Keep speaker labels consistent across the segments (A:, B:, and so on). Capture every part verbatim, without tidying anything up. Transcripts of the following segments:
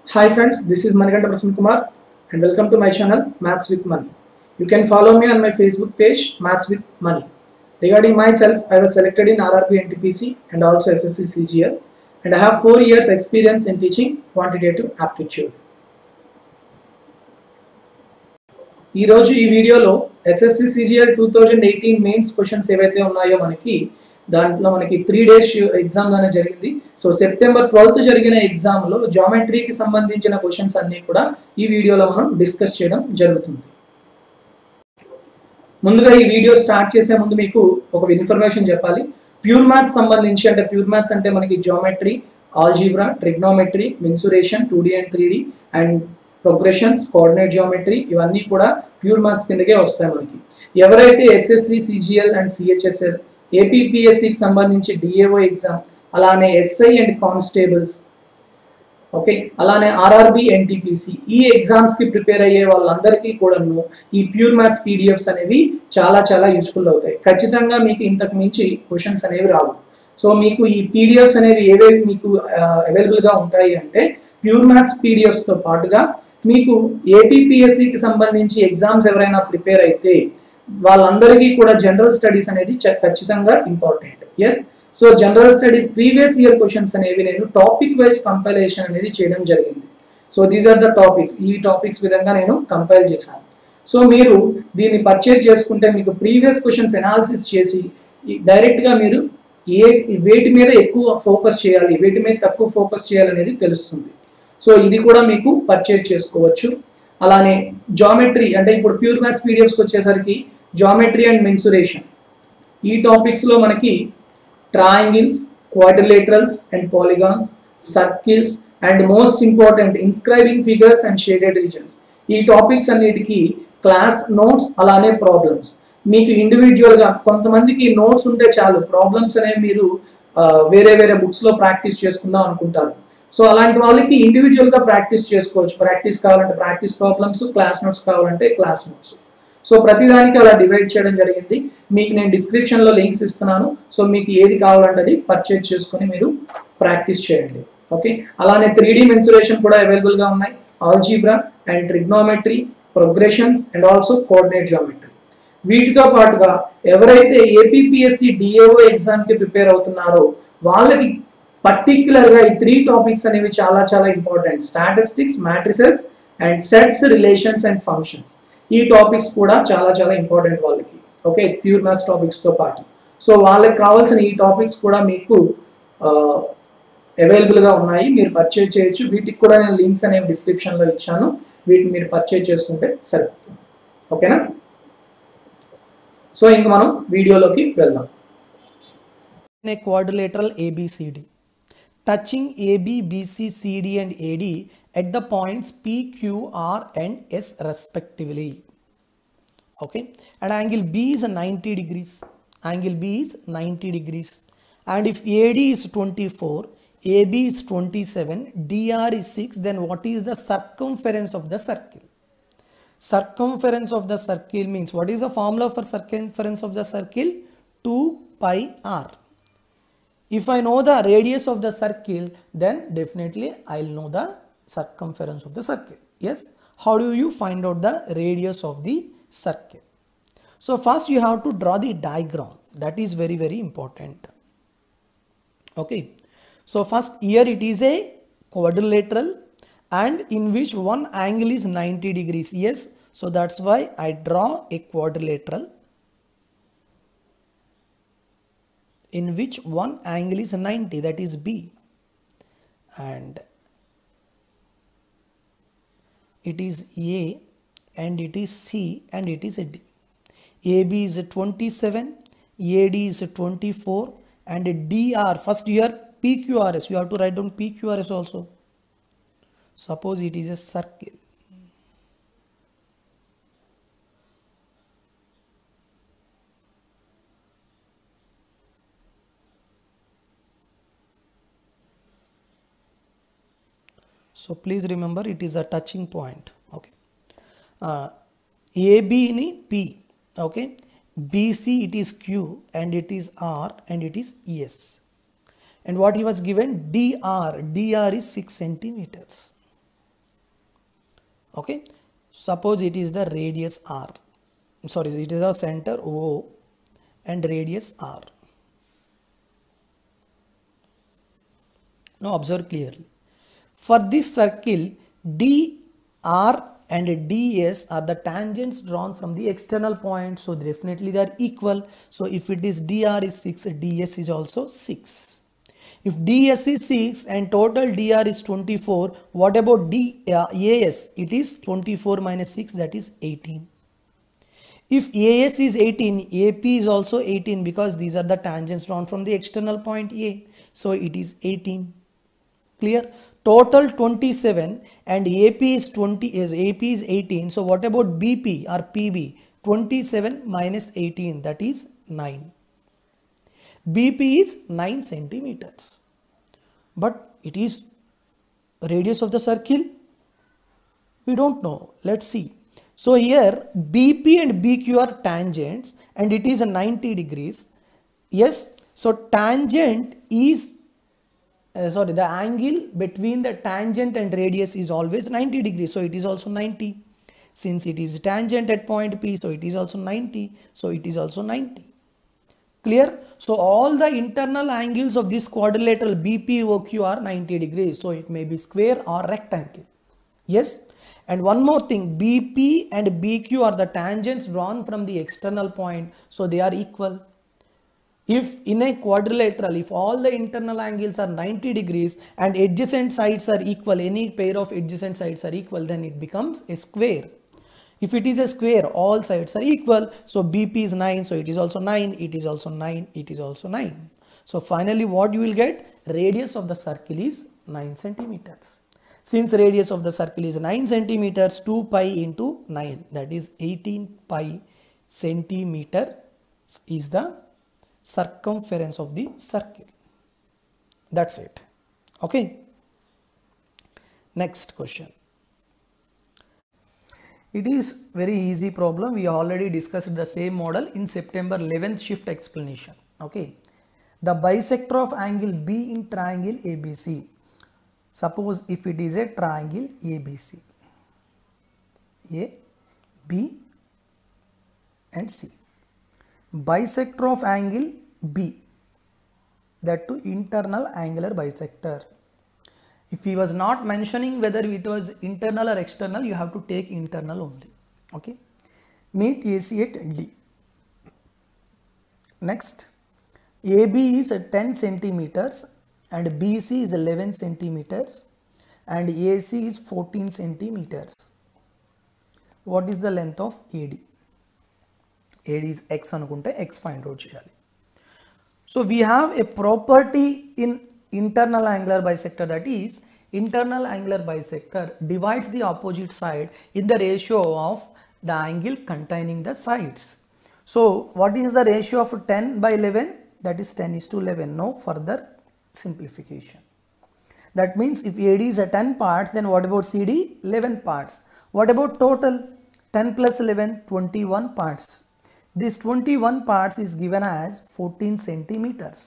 A: Hi friends, this is Manikanta Prasanna Kumar and welcome to my channel Maths with Money. You can follow me on my Facebook page Maths with Money. Regarding myself, I was selected in R R B N T P C and also S S C C G L and I have four years experience in teaching quantitative aptitude. ఈ రోజు ఈ వీడియోలో S S C C G L twenty eighteen mains questions ఏవైతే ఉన్నాయో మనకి దాంట్లో మనకి three days exam గానే జరిగింది. సో సెప్టెంబర్ ట్వెల్త్ జరిగిన ఎగ్జామ్ లో జామెట్రీకి సంబంధించిన క్వశ్చన్స్ అన్ని కూడా ఈ వీడియోలో మనం డిస్కస్ చేయడం జరుగుతుంది. ముందుగా ఈ వీడియో స్టార్ట్ చేసే ముందు మీకు ఒక ఇన్ఫర్మేషన్ చెప్పాలి. ప్యూర్ మ్యాథ్స్ సంబంధించి అంటే ప్యూర్ మ్యాథ్స్ అంటే మనకి geometry, algebra, trigonometry, mensuration, two D and three D and progressions, coordinate geometry ఇవన్నీ కూడా ప్యూర్ మ్యాథ్స్ కిందకే వస్తాయి మనకి. ఎవరైతే ఎస్ఎస్సి, సిజిఎల్ అండ్ సిహెచ్ఎస్ఎల్, ఏపీపీఎస్సికి సంబంధించి డిఏఓ ఎగ్జామ్, అలానే ఎస్ఐ అండ్ కానిస్టేబుల్స్, ఓకే, అలానే ఆర్ఆర్బి, ఎన్టీపీసీ ఈ ఎగ్జామ్స్ కి ప్రిపేర్ అయ్యే వాళ్ళందరికీ కూడాను ఈ ప్యూర్ మ్యాథ్స్ పీడిఎఫ్స్ అనేవి చాలా చాలా యూస్ఫుల్ అవుతాయి. ఖచ్చితంగా మీకు ఇంతకు మించి క్వశ్చన్స్ అనేవి రావు. సో మీకు ఈ పీడిఎఫ్స్ అనేవి ఏవేవి మీకు అవైలబుల్గా ఉంటాయి అంటే ప్యూర్ మ్యాథ్స్ పీడిఎఫ్స్తో పాటుగా మీకు ఏపీపీఎస్సికి సంబంధించి ఎగ్జామ్స్ ఎవరైనా ప్రిపేర్ అయితే వాళ్ళందరికీ కూడా జనరల్ స్టడీస్ అనేది ఖచ్చితంగా important. Yes, so general studies previous year questions అనేవి నేను టాపిక్ వైజ్ కంపైలేషన్ అనేది చేయడం జరిగింది. So these are the topics, ఈ టాపిక్స్ విధంగా నేను కంపైల్ చేశాను. సో మీరు దీన్ని పర్చేజ్ చేసుకుంటే మీకు ప్రీవియస్ క్వశ్చన్స్ ఎనాలిసిస్ చేసి డైరెక్ట్గా మీరు ఏ వేటి మీద ఎక్కువ ఫోకస్ చేయాలి, వేటి మీద తక్కువ ఫోకస్ చేయాలనేది తెలుస్తుంది. సో ఇది కూడా మీకు పర్చేజ్ చేసుకోవచ్చు. అలానే జామెట్రీ అంటే ఇప్పుడు ప్యూర్ మ్యాథ్స్ పీడిఎఫ్స్కి వచ్చేసరికి జామెట్రీ అండ్ మెన్సురేషన్ ఈ టాపిక్స్లో మనకి triangles, quadrilaterals and polygons, circles and most important inscribing figures and shaded regions ఈ టాపిక్స్ అన్నిటికీ క్లాస్ నోట్స్ అలానే ప్రాబ్లమ్స్. మీకు ఇండివిజువల్గా కొంతమందికి నోట్స్ ఉంటే చాలు, ప్రాబ్లమ్స్ అనేవి మీరు వేరే వేరే బుక్స్లో ప్రాక్టీస్ చేసుకుందాం అనుకుంటారు. సో అలాంటి వాళ్ళకి ఇండివిజువల్గా ప్రాక్టీస్ చేసుకోవచ్చు. ప్రాక్టీస్ కావాలంటే ప్రాక్టీస్ ప్రాబ్లమ్స్, క్లాస్ నోట్స్ కావాలంటే క్లాస్ నోట్స్. సో ప్రతిదానికి అలా డివైడ్ చేయడం జరిగింది. మీకు నేను డిస్క్రిప్షన్లో లింక్స్ ఇస్తున్నాను. సో మీకు ఏది కావాలంటే అది పర్చేజ్ చేసుకొని మీరు ప్రాక్టీస్ చేయండి. ఓకే, అలానే త్రీ డి మెన్సురేషన్ కూడా అవైలబుల్గా ఉన్నాయి. Algebra and trigonometry, progressions and also coordinate geometry. వీటితో పాటుగా ఎవరైతే ఏపీపీఎస్సి డిఏఓ ఎగ్జామ్కి ప్రిపేర్ అవుతున్నారో వాళ్ళకి పర్టిక్యులర్గా ఈ త్రీ టాపిక్స్ అనేవి చాలా చాలా important. Statistics, matrices and sets, relations and functions ఈ టాపిక్స్ కూడా చాలా చాలా ఇంపార్టెంట్ వాళ్ళకి. ఓకే, ప్యూర్ మ్యాథ్స్ టాపిక్స్తో పాటు సో వాళ్ళకి కావాల్సిన ఈ టాపిక్స్ కూడా మీకు అవైలబుల్గా ఉన్నాయి, మీరు పర్చేజ్ చేయొచ్చు. వీటికి కూడా నేను లింక్స్ అనేవి డిస్క్రిప్షన్లో ఇచ్చాను, వీటిని మీరు పర్చేజ్ చేసుకుంటే సరిపోతుంది. ఓకేనా? సో ఇంక మనం వీడియోలోకి వెళ్దాం.
B: Quadrilateral A B C D touching A B, B C, C D and A D at the points P, Q, R and S respectively. Okay, and angle B is ninety degrees. Angle B is ninety degrees. And if A D is twenty-four, A B is twenty-seven, D R is six, then what is the circumference of the circle? Circumference of the circle means, what is the formula for circumference of the circle? two pi R. If I know the radius of the circle, then definitely I'll know the circumference of the circle. Yes, how do you find out the radius of the circle? So first you have to draw the diagram. That is very very important. Okay, so first here it is a quadrilateral and in which one angle is ninety degrees. Yes, so that's why I draw a quadrilateral in which one angle is ninety, that is B, and it is A and it is C and it is D. A B is twenty-seven, A D is twenty-four and D R, first here P Q R S, you have to write down P Q R S also. Suppose it is a circle. So please remember it is a touching point. Okay, uh, A B ni P, okay, B C it is Q and it is R and it is S. And what he was given, D R, D R is six centimeters. Okay, suppose it is the radius r, sorry, it is the center O and radius r. Now observe clearly. For this circle, D R and D S are the tangents drawn from the external point, so definitely they are equal. So if it is D R is six, D S is also six. If D S is six and total D R is twenty-four, what about D uh, A S? It is twenty-four minus six, that is eighteen. If A S is eighteen, A P is also eighteen because these are the tangents drawn from the external point A. So it is eighteen. Clear? Total twenty-seven and A P is twenty, is A P is eighteen. So what about B P or P B? twenty-seven minus eighteen, that is nine. B P is nine centimeters. But it is radius of the circle? We don't know. Let's see. So here B P and B Q are tangents and it is a ninety degrees. Yes. So tangent is Uh, sorry, the angle between the tangent and radius is always ninety degrees, so it is also ninety. Since it is tangent at point P, so it is also ninety, so it is also ninety. Clear? So all the internal angles of this quadrilateral B P O Q are ninety degrees, so it may be square or rectangle. Yes. And one more thing, B P and B Q are the tangents drawn from the external point, so they are equal. If in a quadrilateral, if all the internal angles are ninety degrees and adjacent sides are equal, any pair of adjacent sides are equal, then it becomes a square. If it is a square, all sides are equal. So B P is nine, so it is also nine, it is also nine, it is also nine. So finally what you will get? Radius of the circle is nine centimeters. Since radius of the circle is nine centimeters, two pi into nine, that is eighteen pi centimeter is the circumference of the circle. That's it. Okay. Next question. It is very easy problem. We already discussed the same model in September eleventh shift explanation. Okay. The bisector of angle B in triangle A B C. Suppose if it is a triangle A B C. A, B and C. Bisector of angle B, that to internal angular bisector. If he was not mentioning whether it was internal or external, you have to take internal only. Okay. Meet A C at D. Next, A B is ten centimeters and B C is eleven centimeters and A C is fourteen centimeters. What is the length of A D? A D is x anukunte x find out cheyali. So we have a property in internal angular bisector, that is internal angular bisector divides the opposite side in the ratio of the angle containing the sides. So what is the ratio of ten by eleven? That is ten is to eleven. No further simplification. That means if A D is a ten parts, then what about C D? eleven parts. What about total? ten plus eleven, twenty-one parts. This twenty-one parts is given as fourteen centimeters.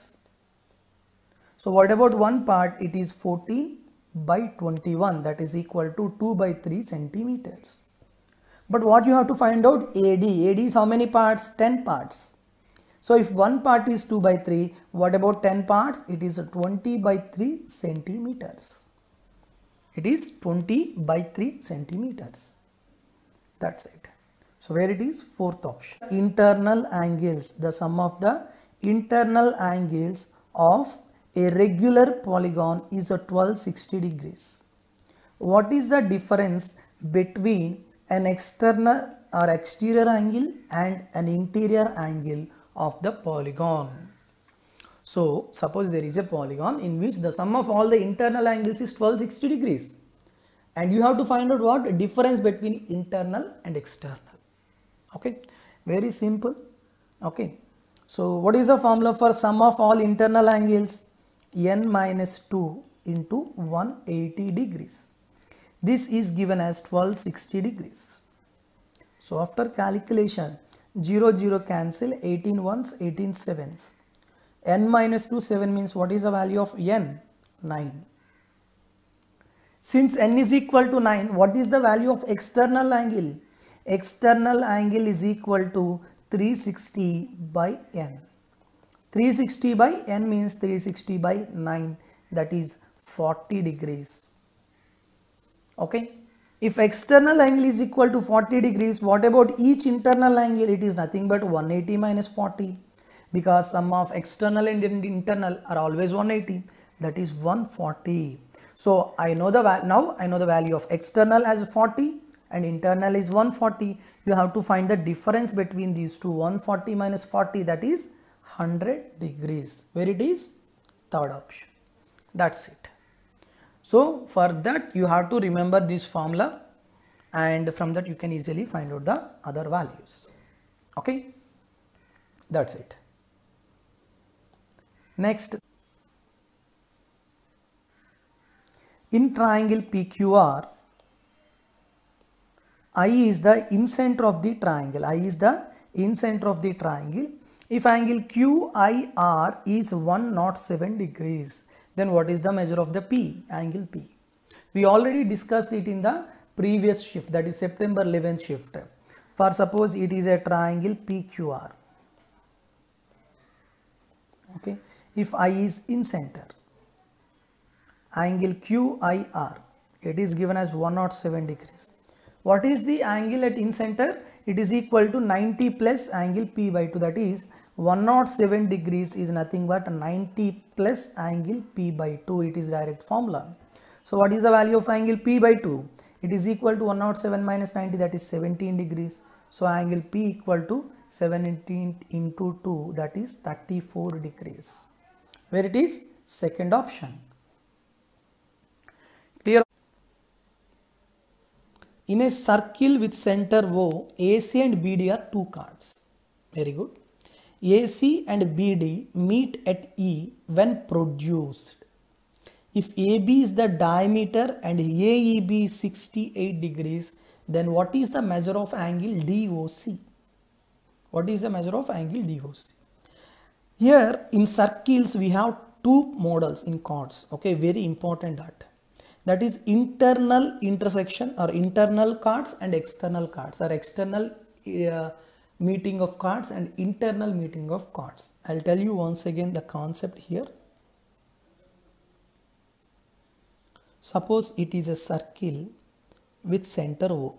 B: So what about one part? It is fourteen by twenty-one, that is equal to two by three centimeters. But what you have to find out? A D. A D is how many parts? ten parts. So if one part is two by three, what about ten parts? It is twenty by three centimeters. It is twenty by three centimeters. That's it. So where it is? Fourth option. Internal angles, the sum of the internal angles of a regular polygon is a twelve sixty degrees. What is the difference between an external or exterior angle and an interior angle of the polygon? So suppose there is a polygon in which the sum of all the internal angles is twelve sixty degrees, and you have to find out what difference between internal and external. Okay, very simple. Okay, so what is the formula for sum of all internal angles? N minus two into one hundred eighty degrees. This is given as twelve sixty degrees. So after calculation, zero zero cancel, eighteen ones, eighteen sevens. N minus two, seven means what is the value of N? nine. Since n is equal to nine, what is the value of external angle? External angle is equal to three hundred sixty by n. three hundred sixty by n means three hundred sixty by nine, that is forty degrees. Okay. If external angle is equal to forty degrees, what about each internal angle? It is nothing but one hundred eighty minus forty, because sum of external and internal are always one hundred eighty, that is one hundred forty. So I know the now I know the value of external as forty and internal is one hundred forty. You have to find the difference between these two. One hundred forty minus forty, that is one hundred degrees. Where it is? Third option. That's it. So for that you have to remember this formula, and from that you can easily find out the other values. Okay, that's it. Next, in triangle P Q R, I is the incenter of the triangle. I is the incenter of the triangle. If angle Q I R is one hundred seven degrees, then what is the measure of the P, angle P? We already discussed it in the previous shift, that is September eleventh shift. For suppose it is a triangle P Q R. Okay, if I is in center, angle Q I R, it is given as one hundred seven degrees. What is the angle at in center? It is equal to ninety plus angle P by two, that is one hundred seven degrees is nothing but ninety plus angle P by two. It is direct formula. So what is the value of angle P by two? It is equal to one hundred seven minus ninety, that is seventeen degrees. So angle P equal to seventeen into two, that is thirty-four degrees. Where it is? Second option. Clear? In a circle with center O, A C and B D are two chords. Very good. A C and B D meet at E when produced. If A B is the diameter and A E B is sixty-eight degrees, then what is the measure of angle D O C? What is the measure of angle D O C? Here in circles we have two models in chords. Okay, very important that. That is internal intersection or internal chords and external chords, or external uh, meeting of chords and internal meeting of chords. I'll tell you once again the concept here. Suppose it is a circle with center O.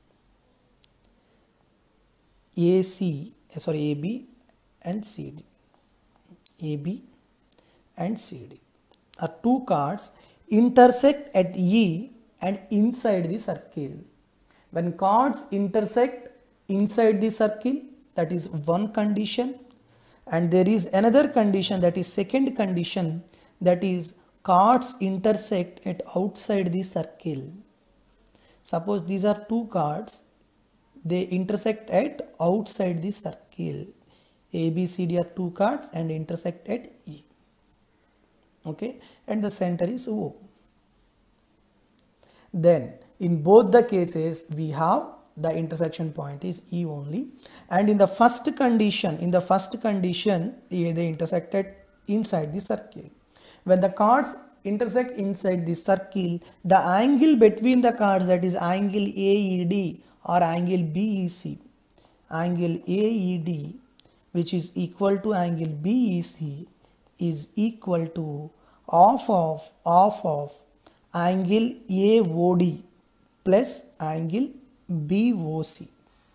B: A C, sorry, A B and C D. A B and C D are two chords intersect at E and inside the circle. When chords intersect inside the circle, that is one condition, and there is another condition, that is second condition, that is chords intersect at outside the circle. Suppose these are two chords, they intersect at outside the circle. A, B, C, D are two chords and intersect at E. Okay, and the center is O. Then in both the cases we have the intersection point is E only, and in the first condition, in the first condition they, they intersected inside the circle. When the chords intersect inside the circle, the angle between the chords, that is angle A E D or angle B E C, angle A E D, which is equal to angle B E C, is equal to half of half of angle A O D plus angle B O C.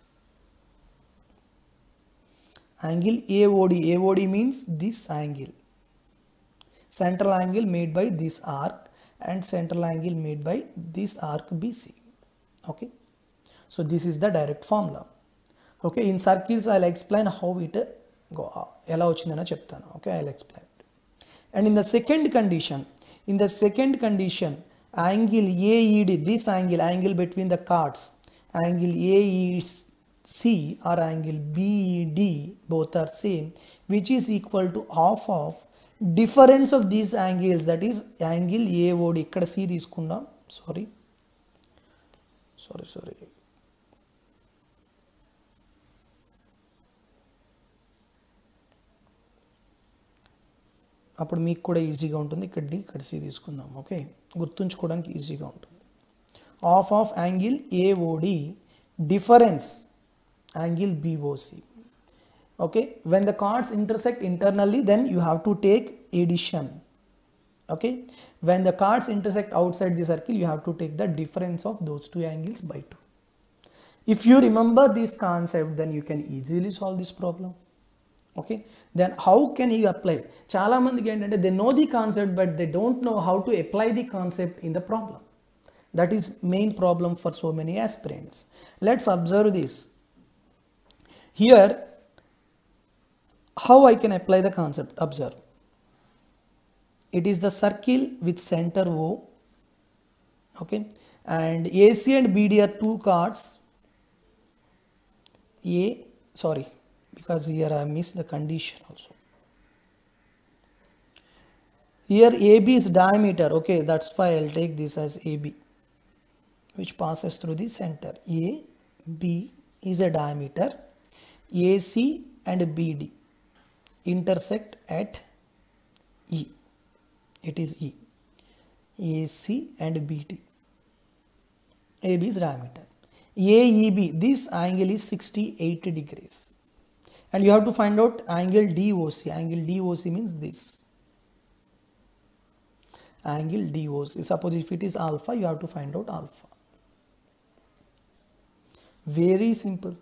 B: Angle A O D, A O D means this angle, central angle made by this arc, and central angle made by this arc B C. Okay, so this is the direct formula. Okay, in circles I'll explain how it go. Okay, I'll explain. And in the second condition, in the second condition, angle A E D, this angle, angle between the chords, angle A E C or angle B E D, both are same, which is equal to half of difference of these angles, that is angle A O D. Ikkada C teeskundam, sorry, sorry, sorry. అప్పుడు మీకు కూడా ఈజీగా ఉంటుంది. ఇక్కడ D ఇక్కడ C తీసుకుందాం. Okay, గుర్తుంచుకోవడానికి ఈజీగా ఉంటుంది. Of of angle AOD difference angle BOC. Okay, when the chords intersect internally, then you have to take addition. Okay, when the chords intersect outside the circle, you have to take the difference of those two angles by two. If you remember this concept, then you can easily solve this problem. Okay, then how can you apply? Chala mandiki entante they know the concept but they don't know how to apply the concept in the problem. That is main problem for so many aspirants. Let's observe this. Here, how I can apply the concept? Observe. It is the circle with center O. Okay, and A C and B D are two chords. A, sorry, because here I missed the condition also. Here A B is diameter. Okay, that's why I'll take this as A B, which passes through the center. A B is a diameter. A C and B D intersect at E. It is E. A C and B D. A B is diameter. A E B, this angle is sixty-eight degrees. And you have to find out angle D O C. Angle D O C means this. Angle D O C. Suppose if it is alpha, you have to find out alpha. Very simple.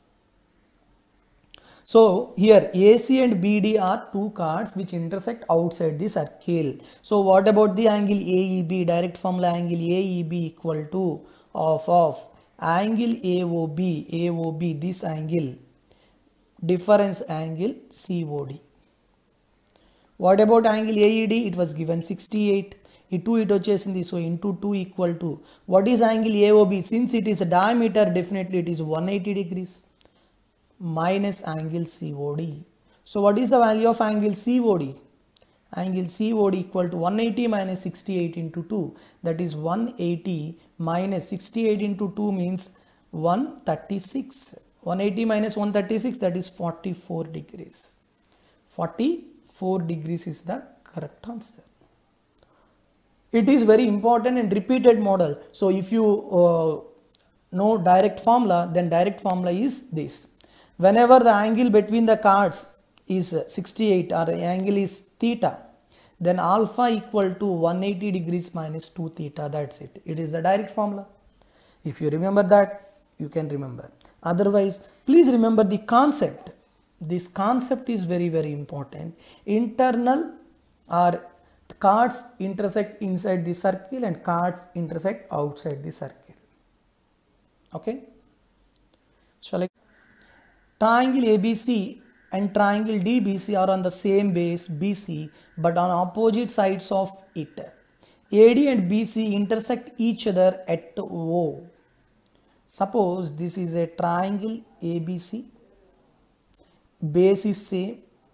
B: So here A C and B D are two chords which intersect outside the circle. So what about the angle A E B? Direct formula angle A E B equal to of of angle A O B. A O B, this angle, difference angle C O D. What about angle A E D? It was given sixty-eight. It two it వచ్చేసింది. So into two equal to what is angle A O B? Since it is a diameter, definitely it is one hundred eighty degrees. Minus angle C O D. So what is the value of angle C O D? Angle C O D equal to one hundred eighty minus sixty-eight into two. That is one hundred eighty minus sixty-eight into two means one hundred thirty-six. one hundred eighty minus one hundred thirty-six, that is forty-four degrees. forty-four degrees is the correct answer. It is very important and repeated model. So if you uh, know direct formula, then direct formula is this. Whenever the angle between the chords is sixty-eight or the angle is theta, then alpha equal to one hundred eighty degrees minus two theta. That's it. It is the direct formula. If you remember that, you can remember. Otherwise, please remember the concept. This concept is very very important. Internal or chords intersect inside the circle and chords intersect outside the circle. Okay. Shall I? Triangle A B C and triangle D B C are on the same base B C but on opposite sides of it. A D and B C intersect each other at O. Suppose this is a triangle A B C, base is same.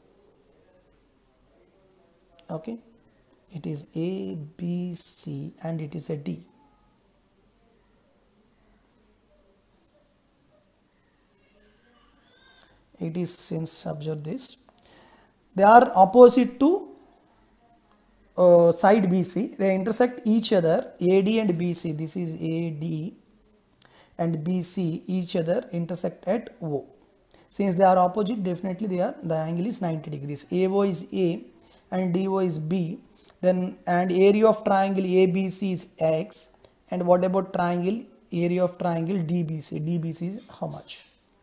B: Okay, it is A B C and it is a D. It is, since observe this, they are opposite to uh, side B C. They intersect each other, A D and B C. This is A D and B C, each other intersect at O. Since they are opposite, definitely they are, the angle is ninety degrees. A O is A and D O is B. Then and area of triangle A B C is X. And what about triangle, area of triangle D B C? D B C is how much?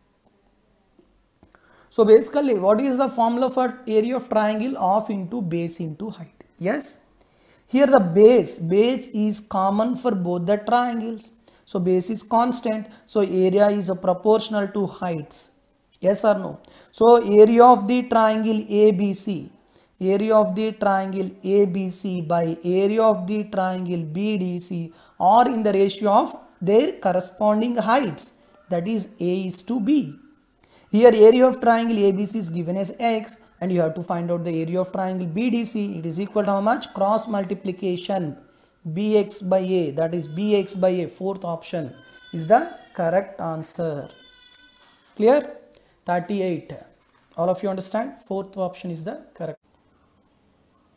B: So basically, what is the formula for area of triangle? Of into base into height. Yes. Here the base, base is common for both the triangles. So base is constant. So area is a proportional to heights. Yes or no? So area of the triangle A B C, area of the triangle A B C by area of the triangle B D C are in the ratio of their corresponding heights. That is A is to B. Here area of triangle A B C is given as X and you have to find out the area of triangle B D C. It is equal to how much? Cross multiplication B X by A, that is B X by A. Fourth option is the correct answer. Clear? thirty-eight. All of you understand? Fourth option is the correct.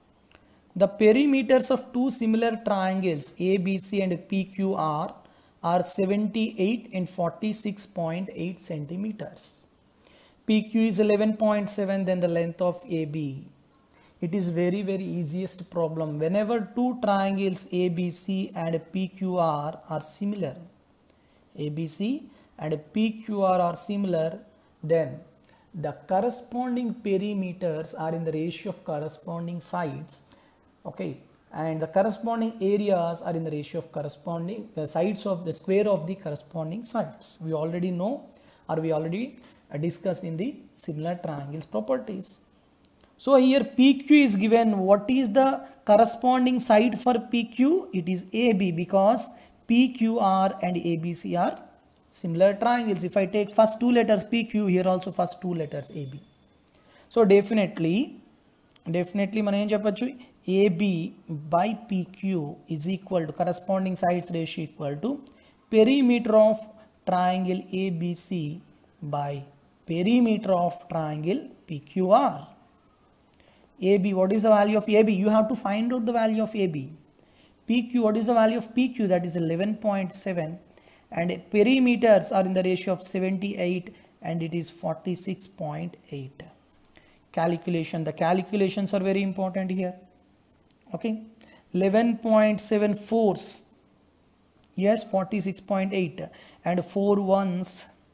B: The perimeters of two similar triangles A B C and P Q R are seventy-eight and forty-six point eight centimeters. P Q is eleven point seven, then the length of A B. It is very very easiest problem. Whenever two triangles A B C and P Q R are similar, A B C and P Q R are similar, then the corresponding perimeters are in the ratio of corresponding sides, okay, and the corresponding areas are in the ratio of corresponding uh, sides of the square of the corresponding sides. We already know, or we already uh, discussed in the similar triangles properties. So here P Q is given. What is the corresponding side for P Q? It is A B, because P Q R and A B C are similar triangles. If I take first two letters P Q, here also first two letters A B. So definitely, definitely మనం ఏం చెప్పొచ్చు, A B by P Q is equal to corresponding sides ratio equal to perimeter of triangle A B C by perimeter of triangle P Q R. A B, what is the value of A B? You have to find out the value of A B. P Q, what is the value of P Q? That is eleven point seven, and perimeters are in the ratio of seventy-eight and it is forty-six point eight. Calculation, the calculations are very important here. Okay, eleven point seven fours, yes, forty-six point eight, and four ones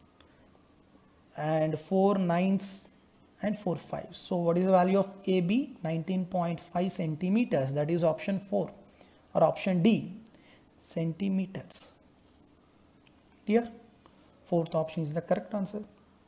B: and four nines and four fives. So what is the value of A B? nineteen point five centimeters. That is option four or option D, centimeters. Clear? Fourth option is the correct answer.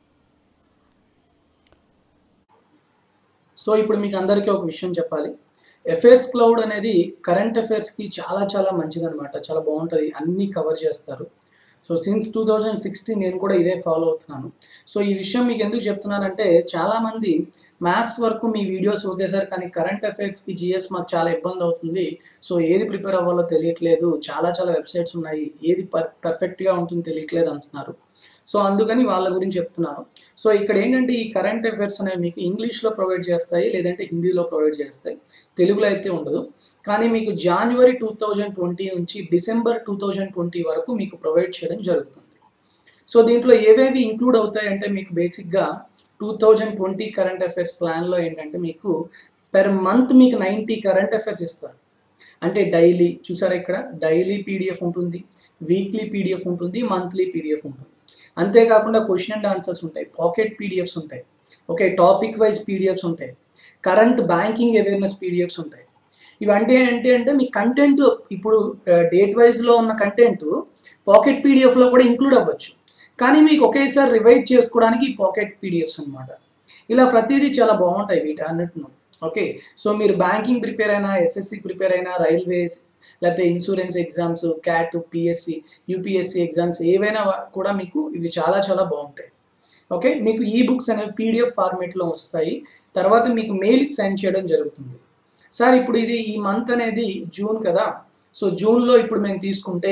A: So ఇప్పుడు మీకు అందరికీ ఒక విషయం చెప్పాలి. Affairs cloud అనేది current అఫేర్స్కి చాలా చాలా మంచిదన్నమాట. చాలా బాగుంటుంది, అన్నీ కవర్ చేస్తారు. So since two thousand sixteen నేను కూడా ఇదే ఫాలో అవుతున్నాను. సో ఈ విషయం మీకు ఎందుకు చెప్తున్నానంటే, చాలామంది మ్యాథ్స్ వరకు మీ వీడియోస్ ఒకేసారి, కానీ కరెంట్ అఫైర్స్కి జిఎస్ మాకు చాలా ఇబ్బంది అవుతుంది, సో ఏది ప్రిపేర్ అవ్వాలో తెలియట్లేదు, చాలా చాలా వెబ్సైట్స్ ఉన్నాయి, ఏది పర్ పర్ఫెక్ట్గా ఉంటుంది తెలియట్లేదు అంటున్నారు. సో అందుకని వాళ్ళ గురించి చెప్తున్నాను. సో ఇక్కడ ఏంటంటే ఈ కరెంట్ అఫైర్స్ అనేవి మీకు ఇంగ్లీష్లో ప్రొవైడ్ చేస్తాయి, లేదంటే హిందీలో ప్రొవైడ్ చేస్తాయి, తెలుగులో అయితే ఉండదు. కానీ మీకు జనవరి టూ థౌజండ్ ట్వంటీ నుంచి డిసెంబర్ టూ థౌజండ్ ట్వంటీ వరకు మీకు ప్రొవైడ్ చేయడం జరుగుతుంది. సో దీంట్లో ఏవేవి ఇంక్లూడ్ అవుతాయంటే, మీకు బేసిక్గా two thousand twenty current affairs ప్లాన్లో ఏంటంటే మీకు పెర్ మంత్ మీకు నైంటీ కరెంట్ అఫైర్స్ ఇస్తారు. అంటే డైలీ చూసారా, ఇక్కడ డైలీ పీడిఎఫ్ ఉంటుంది, వీక్లీ పీడిఎఫ్ ఉంటుంది, మంత్లీ పీడిఎఫ్ ఉంటుంది. అంతేకాకుండా క్వశ్చన్ అండ్ ఆన్సర్స్ ఉంటాయి, పాకెట్ పీడిఎఫ్స్ ఉంటాయి, ఓకే, టాపిక్ వైజ్ పీడిఎఫ్స్ ఉంటాయి, కరెంట్ బ్యాంకింగ్ అవేర్నెస్ పీడిఎఫ్స్ ఉంటాయి. ఇవంటే ఏంటి అంటే మీ కంటెంట్ ఇప్పుడు డేట్ వైజ్లో ఉన్న కంటెంట్ పాకెట్ పీడిఎఫ్లో కూడా ఇంక్లూడ్ అవ్వచ్చు, కానీ మీకు ఒకేసారి రివైజ్ చేసుకోవడానికి పాకెట్ పీడిఎఫ్స్ అనమాట. ఇలా ప్రతిదీ చాలా బాగుంటాయి వీటి అన్నట్టు. ఓకే, సో మీరు బ్యాంకింగ్ ప్రిపేర్ అయినా, ఎస్ఎస్సి ప్రిపేర్ అయినా, రైల్వేస్, లేకపోతే insurance exams, CAT, PSC, UPSC exams ఏవైనా కూడా మీకు ఇవి చాలా చాలా బాగుంటాయి. ఓకే, మీకు ఈ బుక్స్ అనేవి పీడిఎఫ్ ఫార్మేట్లో వస్తాయి, తర్వాత మీకు మెయిల్కి సెండ్ చేయడం జరుగుతుంది. సార్ ఇప్పుడు ఇది ఈ మంత్ అనేది జూన్ కదా, సో జూన్లో ఇప్పుడు మేము తీసుకుంటే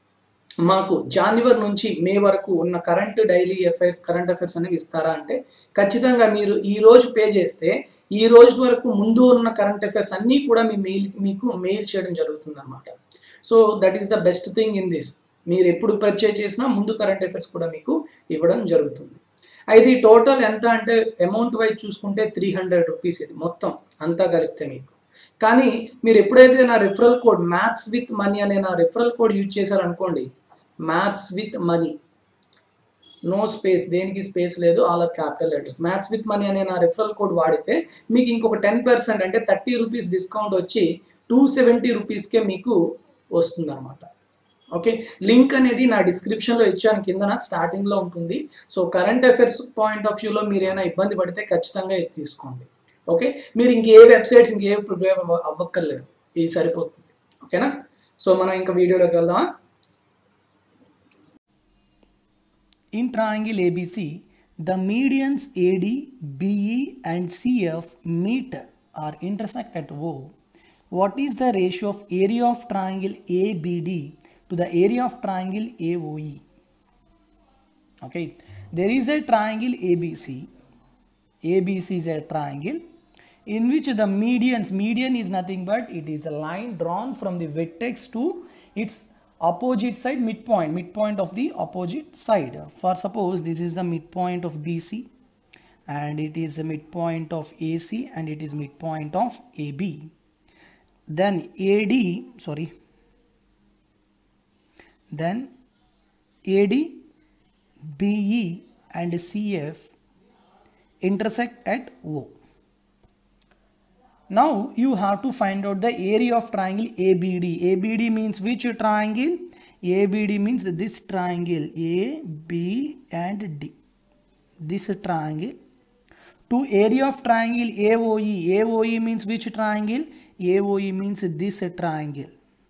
A: మాకు జనవరి నుంచి మే వరకు ఉన్న current daily affairs current affairs అనేవి ఇస్తారా అంటే, ఖచ్చితంగా మీరు ఈ రోజు పే చేస్తే ఈ రోజు వరకు ముందు ఉన్న కరెంట్ అఫైర్స్ అన్నీ కూడా మీ మెయిల్ మీకు మెయిల్ చేయడం జరుగుతుంది అనమాట. So that is the best thing in this. మీరు ఎప్పుడు పర్చేజ్ చేసినా ముందు కరెంట్ అఫైర్స్ కూడా మీకు ఇవ్వడం జరుగుతుంది. అయితే ఈ టోటల్ ఎంత అంటే అమౌంట్ వైజ్ చూసుకుంటే త్రీ హండ్రెడ్ రూపీస్ ఇది మొత్తం అంతా కలిపితే మీకు. కానీ మీరు ఎప్పుడైతే నా referral code maths with money అనే నా రిఫరల్ కోడ్ యూజ్ చేశారనుకోండి, maths with money, no space, దేనికి స్పేస్ లేదు, all are capital letters, maths with money అనే నా రిఫరల్ కోడ్ వాడితే మీకు ఇంకొక టెన్ పర్సెంట్ అంటే థర్టీ రూపీస్ డిస్కౌంట్ వచ్చి టూ సెవెంటీ రూపీస్కే మీకు వస్తుంది అనమాట. ఓకే, లింక్ అనేది నా డిస్క్రిప్షన్లో ఇచ్చాను, కింద స్టార్టింగ్లో ఉంటుంది. So current affairs point of వ్యూలో మీరు ఏమైనా ఇబ్బంది పడితే ఖచ్చితంగా ఇది తీసుకోండి. ఓకే, మీరు ఇంకే వెబ్సైట్స్ ఇంకే ప్రిపేర్ అవ్వక్కర్లేదు, ఇది సరిపోతుంది. ఓకేనా, సో మనం ఇంకా వీడియోలోకి వెళ్దామా.
B: In triangle A B C, the medians A D, B E and C F meet or intersect at O. What is the ratio of area of triangle A B D to the area of triangle A O E? Okay, there is a triangle A B C. A B C is a triangle. in which the medians, median is nothing but it is a line drawn from the vertex to its opposite side, midpoint, midpoint of the opposite side. For suppose this is the midpoint of B C and it is the midpoint of A C and it is midpoint of A B. Then A D, sorry, then A D, B E and C F intersect at O. Now you have to find out the area of triangle A B D. A B D means which triangle? A B D means this triangle A, B and D. This triangle. To area of triangle A O E. A O E means which triangle? A O E means this triangle.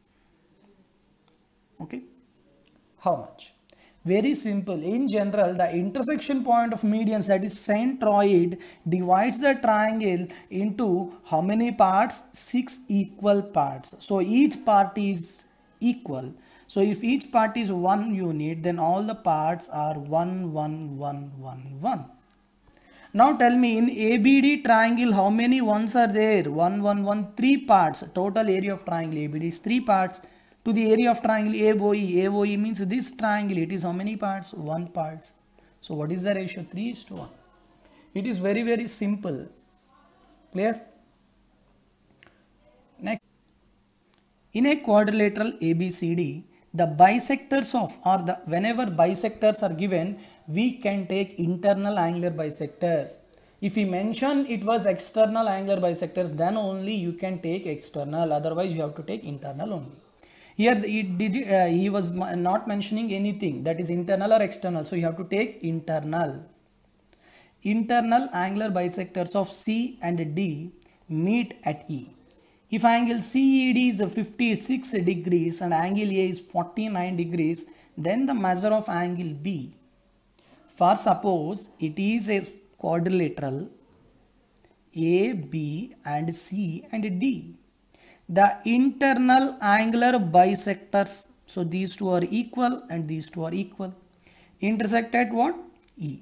B: Okay. How much? Very simple. In general, the intersection point of medians, that is centroid, divides the triangle into how many parts? Six equal parts. So each part is equal. So if each part is one unit, then all the parts are one, one, one, one, one. Now tell me, in A B D triangle, how many ones are there? one, one, one, three parts. Total area of triangle A B D is three parts. To the area of triangle A O E. A O E means this triangle. It is how many parts? one parts. So what is the ratio? three is to one. It is very, very simple. Clear? Next. In a quadrilateral A B C D, the bisectors of, or the whenever bisectors are given, we can take internal angular bisectors. If we mention it was external angular bisectors, then only you can take external. Otherwise, you have to take internal only. Here it did, uh, he was not mentioning anything that is internal or external. So you have to take internal. Internal angular bisectors of C and D meet at E. If angle C E D is fifty-six degrees and angle A is forty-nine degrees, then the measure of angle B. For suppose it is a quadrilateral A, B and C and D. The internal angular bisectors, so these two are equal and these two are equal, intersect at what? E.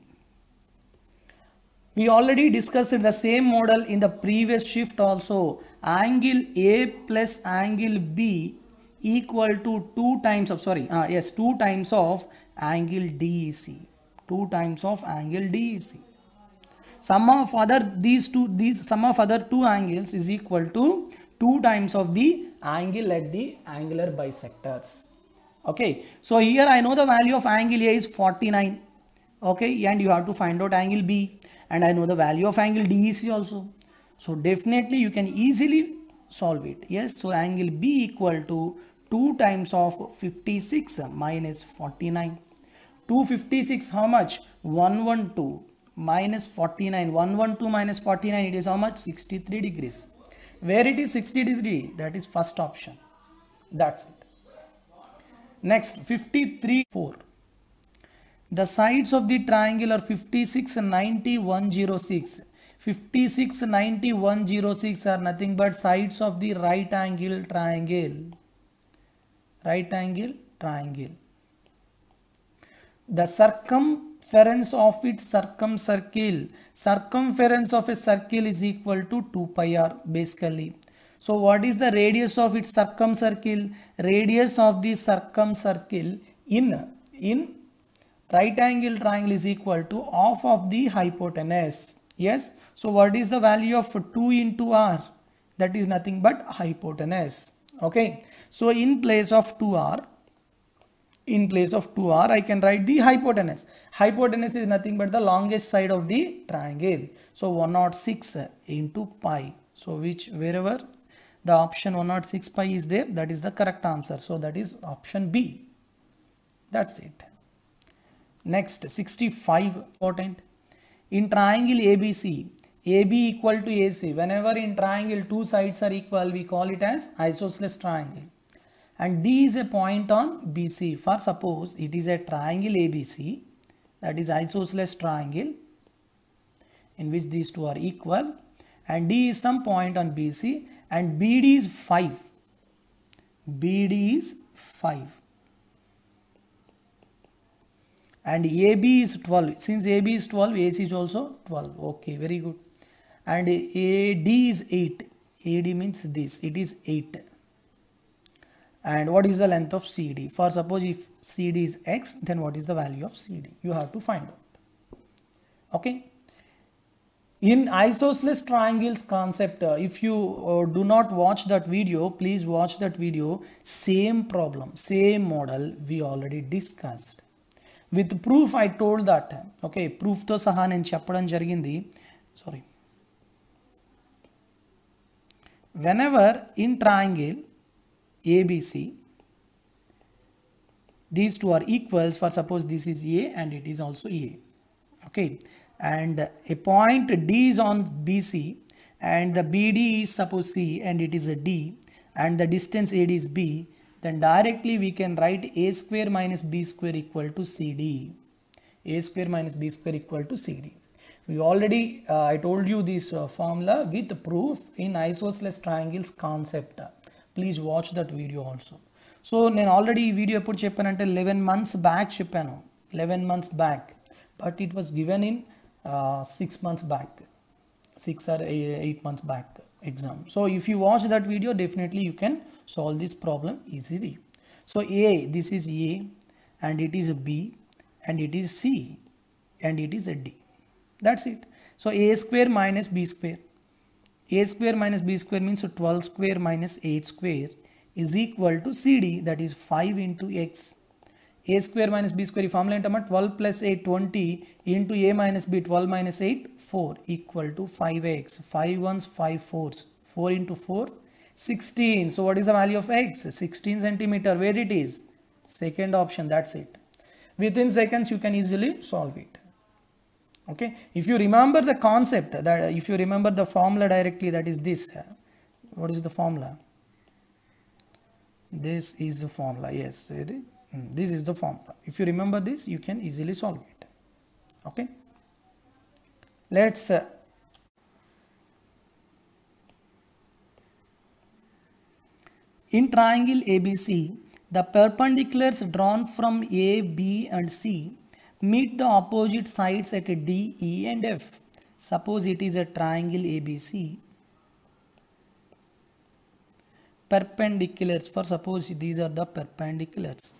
B: We already discussed the same model in the previous shift also. Angle A plus angle B equal to two times of, sorry, uh, yes, two times of angle D E C. two times of angle D E C. Sum of other these two, these sum of other two angles is equal to two times of the angle at the angular bisectors. Okay, so here I know the value of angle A is forty-nine. Okay, and you have to find out angle B, and I know the value of angle D E C also. So definitely you can easily solve it. Yes, so angle B equal to two times of fifty-six minus forty-nine. two fifty-six how much? one twelve minus forty-nine. one twelve minus forty-nine, it is how much? sixty-three degrees. Where it is sixty degree, that is first option. That's it. Next, fifty-three four. The sides of the triangle are fifty-six, ninety, one oh six. fifty-six, ninety, one oh six are nothing but sides of the right angle triangle. Right angle triangle. The circumference of its circumcircle. Circumference of a circle is equal to two pi r basically. So what is the radius of its circumcircle? Radius of the circumcircle in, in right angle triangle is equal to half of the hypotenuse. Yes. So what is the value of two into r? That is nothing but hypotenuse. Okay. So in place of two r, in place of two r, I can write the hypotenuse. Hypotenuse is nothing but the longest side of the triangle. So one hundred six into pi. So which, wherever the option one hundred six pi is there, that is the correct answer. So that is option B. That's it. Next, sixty-five important. In triangle A B C, A B equal to A C. Whenever in triangle two sides are equal, we call it as isosceles triangle. And D is a point on B C. For suppose it is a triangle A B C, that is isosceles triangle in which these two are equal, and D is some point on B C, and B D is five. B D is five. And A B is twelve. Since A B is twelve, A C is also twelve. Okay, very good. and A D is eight. A D means this, it is eight. And what is the length of C D? For suppose if C D is X, then what is the value of C D? You have to find out. Okay. In isosceles triangles concept, uh, if you uh, do not watch that video, please watch that video. Same problem, same model we already discussed. With proof I told that. Okay, proof to saha nenu cheppadam jarigindi. Sorry. Whenever in triangle A B C, these two are equals, for suppose this is A and it is also A. Okay, and a point D is on B C and the B D is suppose C and it is a D and the distance A D is B, then directly we can write A square minus B square equal to C D. A square minus B square equal to C D. We already, uh, I told you this uh, formula with proof in isosceles triangles concept. Please watch that video also. So, I already video put until eleven months back, eleven months back, but it was given in uh, six months back, six or eight months back exam. So, if you watch that video, definitely you can solve this problem easily. So, A, this is A and it is a B and it is C and it is a D. That's it. So, A square minus B square. A square minus B square means twelve square minus eight square is equal to C D, that is five into X. A square minus B square formula twelve plus eight, twenty into A minus B, twelve minus eight, four equal to five X. five ones, five fours. four into four, sixteen. So what is the value of X? sixteen centimeter. Where it is? Second option. That's it. Within seconds you can easily solve it. Okay. If you remember the concept, that if you remember the formula directly, that is this. What is the formula? This is the formula. Yes. This is the formula. If you remember this, you can easily solve it. Okay. Let's uh, in triangle A B C, the perpendiculars drawn from A, B and C meet the opposite sides at D, E and F. Suppose it is a triangle A B C. Perpendiculars, for suppose these are the perpendiculars.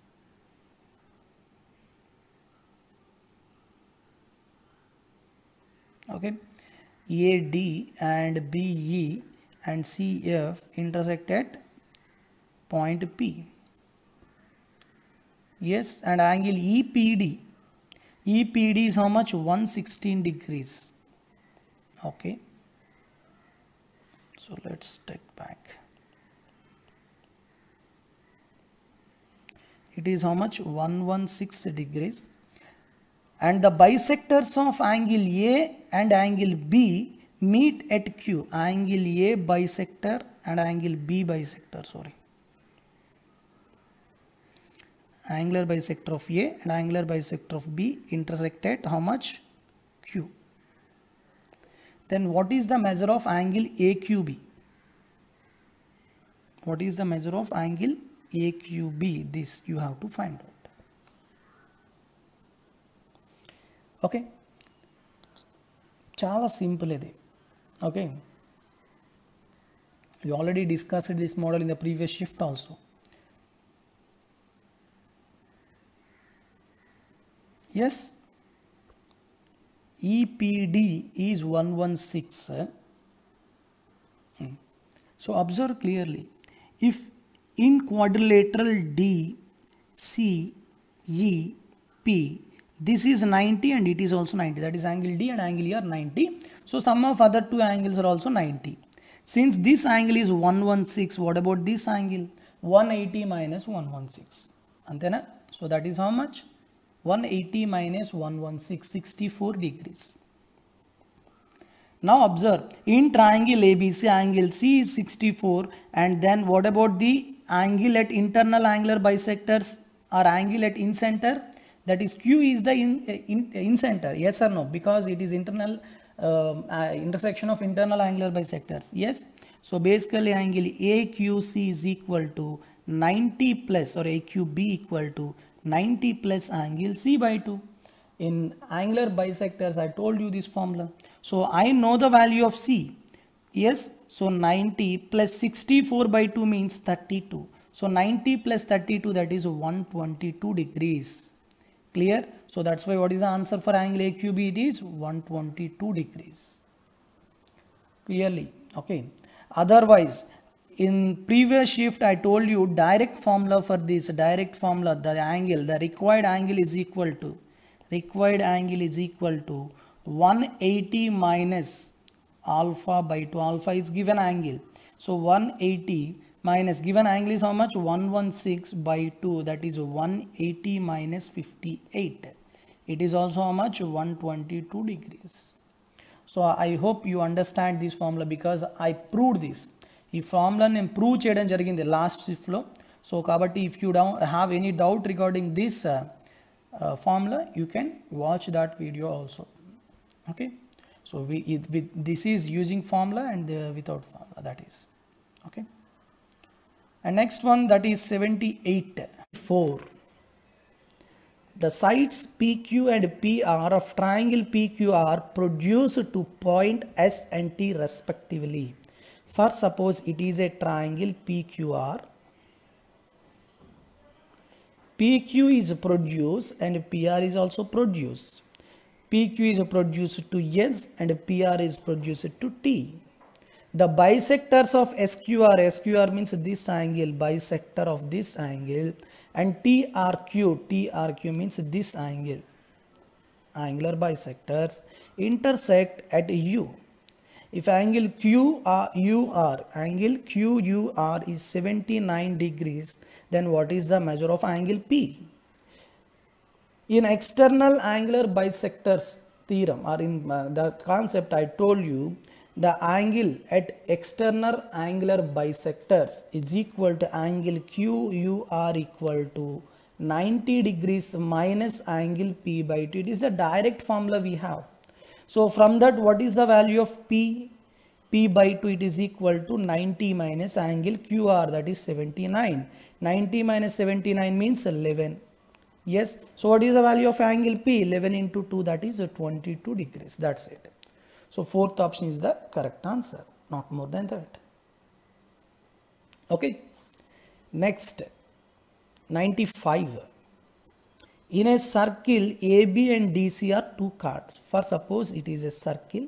B: Okay, A D and B E and C F intersect at point P. Yes, and angle E P D. E P D is how much? one hundred sixteen degrees. Okay. So let's take back. It is how much? one hundred sixteen degrees. And the bisectors of angle A and angle B meet at Q. Angle A bisector and angle B bisector, sorry. Angular bisector of A and angular bisector of B intersect at how much? Q. Then what is the measure of angle A Q B? What is the measure of angle A Q B? This you have to find out. Okay. Chala simple idi. Okay. We already discussed this model in the previous shift also. Yes. E P D is one hundred sixteen. So observe clearly. If in quadrilateral D, C, E, P, this is ninety and it is also ninety. That is angle D and angle E are ninety. So sum of other two angles are also ninety. Since this angle is one hundred sixteen, what about this angle? one hundred eighty minus one hundred sixteen. Antena? So that is how much? one hundred eighty minus one hundred sixteen, sixty-four degrees. Now observe, in triangle A B C, angle C is sixty-four, and then what about the angle at internal angular bisectors or angle at incenter? That is Q is the in, in, incenter, yes or no? Because it is internal uh, uh, intersection of internal angular bisectors, yes? So basically angle A Q C is equal to ninety plus, or A Q B equal to ninety plus angle C by two. In angular bisectors, I told you this formula. So I know the value of C. Yes, so ninety plus sixty-four by two means thirty-two. So ninety plus thirty-two, that is one hundred twenty-two degrees. Clear? So that's why what is the answer for angle A Q B? It is one hundred twenty-two degrees. Clearly, okay. Otherwise, in previous shift I told you direct formula for this, direct formula, the angle, the required angle is equal to, required angle is equal to one hundred eighty minus alpha by two. Alpha is given angle. So one hundred eighty minus given angle is how much? one hundred sixteen by two, that is one hundred eighty minus fifty-eight. It is also how much? one hundred twenty-two degrees. So I hope you understand this formula because I proved this. ఈ ఫార్ములాని నేను prove చేయడం జరిగింది last షిఫ్ట్లో. So కాబట్టి if you do have any doubt regarding this formula you can watch that video also. Okay, so we with this is using formula and without formula, that is okay. And next one, that is seventy-eight. Four, the sides P Q and P R of triangle P Q R produce to point S and T respectively. First, suppose it is a triangle P Q R. P Q is produced and P R is also produced. P Q is produced to S and P R is produced to T. The bisectors of S Q R, S Q R means this angle, bisector of this angle, and T R Q, T R Q means this angle, angular bisectors intersect at U. If angle Q R U R, angle Q U R is seventy-nine degrees, then what is the measure of angle P? In external angular bisectors theorem, or in uh, the concept I told you, the angle at external angular bisectors is equal to angle Q U R equal to ninety degrees minus angle P by two. It is the direct formula we have. So from that, what is the value of P? P by two, it is equal to ninety minus angle Q R, that is seventy-nine. ninety minus seventy-nine means eleven. Yes, so what is the value of angle P? eleven into two, that is twenty-two degrees. That's it. So fourth option is the correct answer, not more than that. Okay. Next, ninety-five. In a circle, A B and D C are two cards. First, suppose it is a circle.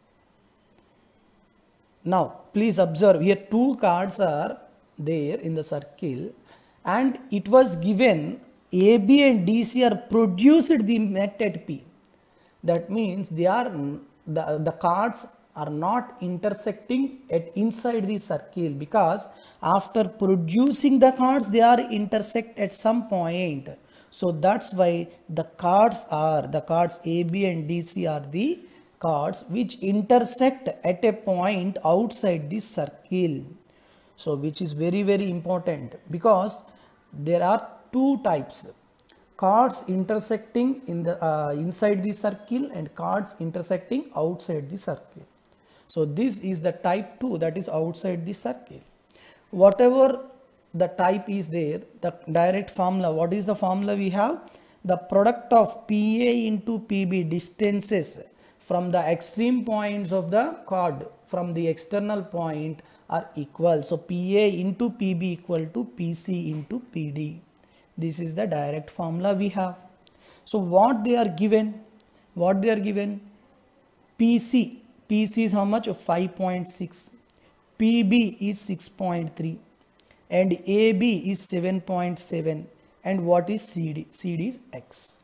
B: Now, please observe here two cards are there in the circle, and it was given A B and D C are produced the net at P. That means they are the, the cards are not intersecting at inside the circle, because after producing the cards they are intersect at some point. So that's why the cards are, the cards A B and D C are the cards which intersect at a point outside this circle. So which is very very important, because there are two types: cards intersecting in the uh, inside the circle and cards intersecting outside the circle. So this is the type two, that is outside the circle. Whatever the type is there, the direct formula, what is the formula we have? The product of P A into P B distances from the extreme points of the chord from the external point are equal. So P A into P B equal to P C into P D. This is the direct formula we have. So what they are given? What they are given? P C. P C is how much? five point six. P B is six point three. And A B is seven point seven. And what is C D? C D is X.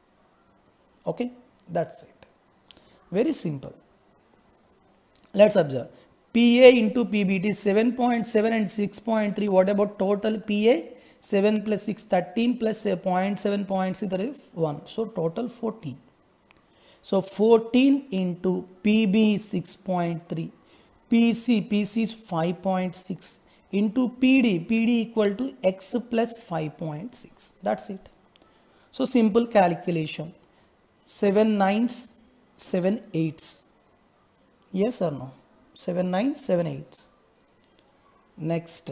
B: Okay, that's it. Very simple. Let's observe. P A into P B, it is seven point seven and six point three. What about total P A? seven plus six, thirteen plus zero point seven point six, that is one. So total fourteen. So fourteen into P B is six point three. P C, P C is five point six. Into P D, P D equal to X plus five point six. That's it. So simple calculation. seven nines, seven eights. Yes or no? seven nines, seven eights. Next.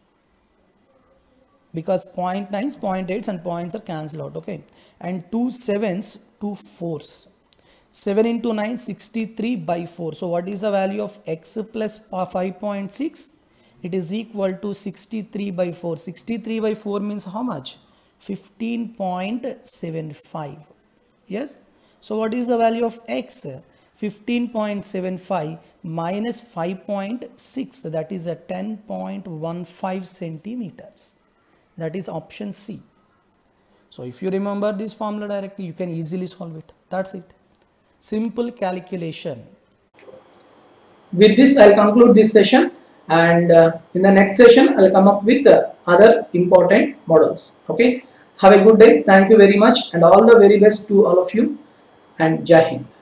B: Because zero point nines, zero point eights and points are cancelled out. Okay. And two sevens, two fours. seven into nine, sixty-three by four. So what is the value of x plus five point six? It is equal to sixty-three by four. sixty-three by four means how much? fifteen point seven five. Yes. So what is the value of x? fifteen point seven five minus five point six, that is a ten point one five centimeters. That is option C. So if you remember this formula directly, you can easily solve it. That's it. Simple calculation.
A: With this, I'll conclude this session, and uh, in the next session, I'll come up with uh, other important models. Okay. Have a good day. Thank you very much, and all the very best to all of you. And Jai Hind.